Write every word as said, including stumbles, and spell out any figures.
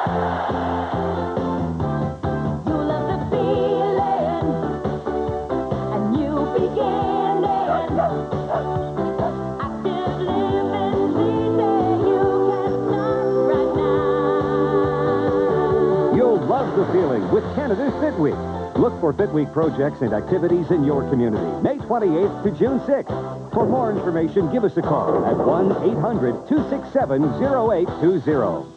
love the feeling, a new beginning. Active living's easy, you can start right now. You'll love the feeling with Canada's Fitweek. Look for Fitweek projects and activities in your community, May twenty-eighth to June sixth. For more information, give us a call at one eight hundred, two six seven, zero eight two zero.